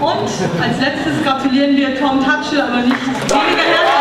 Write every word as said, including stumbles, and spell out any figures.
Und als letztes gratulieren wir Tom Tatschel, aber nicht weniger herzlich.